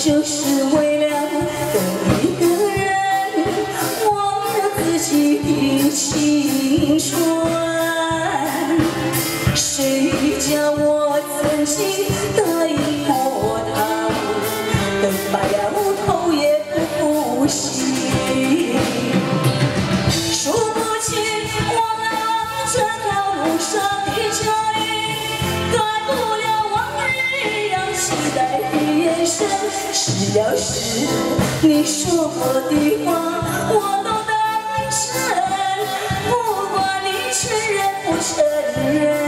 就是为了等一个人，忘了自己的青春。谁叫我曾经答应过他，等白了头也不负心。数不清我们这条路上的脚印，改不了往日一样期待的眼神。只要是你说过的话，我都当真，不管你承认不承认。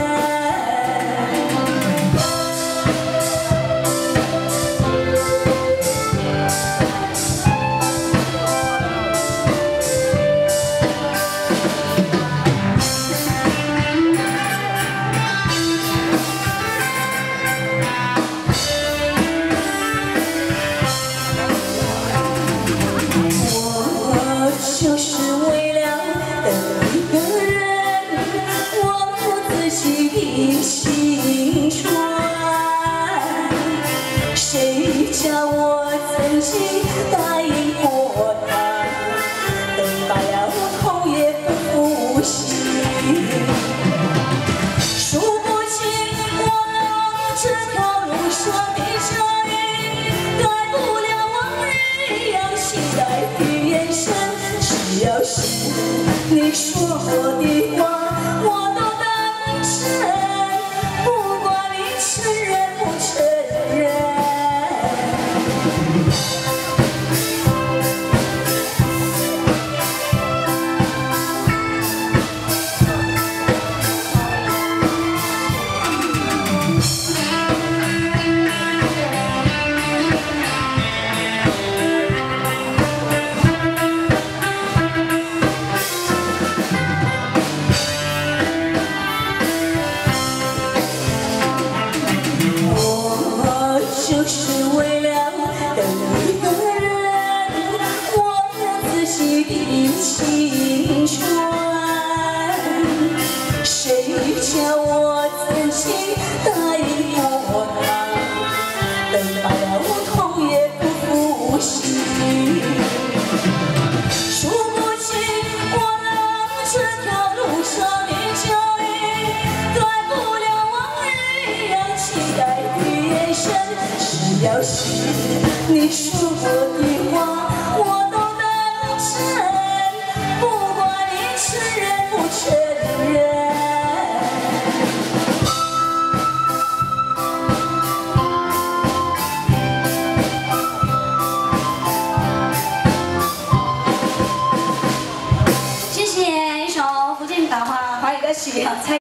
就是为了等一个人，忘了自己的青春。谁叫我曾经答应过他，等白了头也不负心。数不清我们这条路上的脚印，改不了往日一样期待的眼神。只要是你说过的话，我都当真，不管你承认不承认。就是为了等一个人，忘了自己的青春。谁叫我曾经答应过他，等白了头也不负心。数不清我们这条路上的脚印，改不了往日一样期待的眼神。只要是你说过的话，我都当真，不管你承认不承认。 谢谢一首福建版华语歌曲。